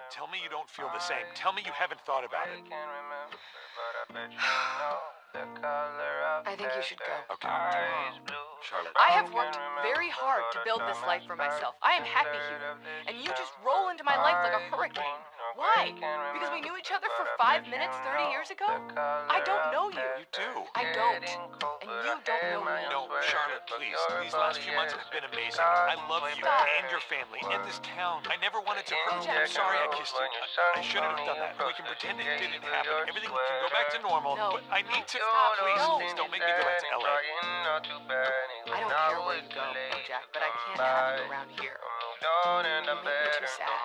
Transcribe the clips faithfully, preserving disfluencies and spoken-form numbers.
Tell me you don't feel the same. Tell me you haven't thought about it. I think you should go. Okay. Charlotte. I have worked very hard to build this life for myself. I am happy here. And you just roll into my life like a hurricane. Why? Because we knew each other for five minutes thirty years ago? I don't know you. You do. I don't. And you don't know me. No, Charlotte, please. These last few months have been amazing. I love you Stop. and your family and this town. I never wanted to hurt you. Jack. I'm sorry I kissed you. I, I shouldn't have done that. We can pretend it didn't happen. Everything can go back to normal. No. But I need to. Stop. Please, No. please don't make me go back to L A. I don't care where you go, Jack, but I can't have you around here. You make me too sad.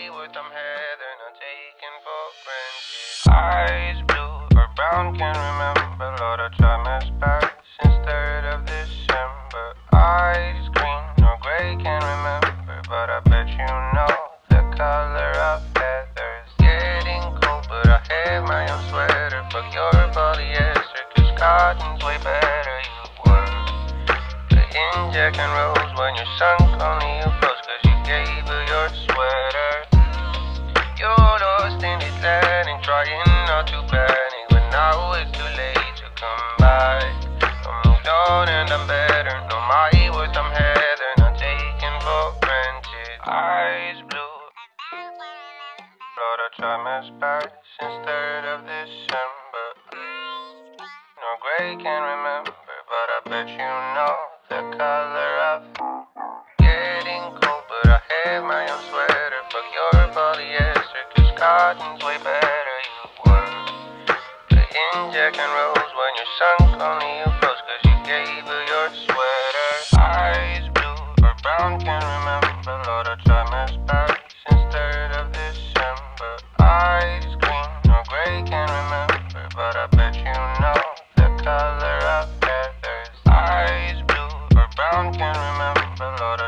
Eyes blue or brown, can't remember. Lord, I try my best since third of December. Eyes green or gray, can't remember. But I bet you know the color of feathers. Getting cold, but I have my own sweater. Fuck your polyester, cause cotton's way better. You were playing Jack and Rose when your son only you froze, cause you gave her your sweater. You're lost in this land and trying not to panic, but now it's too late to come back. I moved on and I'm better. No, my words I'm heather, not taken for granted. Eyes blue. Lord, I try my best since third of December. No gray, can't remember, but I bet you know the color of. Getting cold, but I have my own sweater. Fuck your polyester, cause cotton's way better. You were playing Jack and Rose when your son only you froze, cause you gave her your sweater. Eyes blue or brown, can't remember. Lord, I try my best since third of December. Eyes green or gray, can't remember, but I bet you know the color of feathers. Eyes blue or brown, can't remember. Lord, I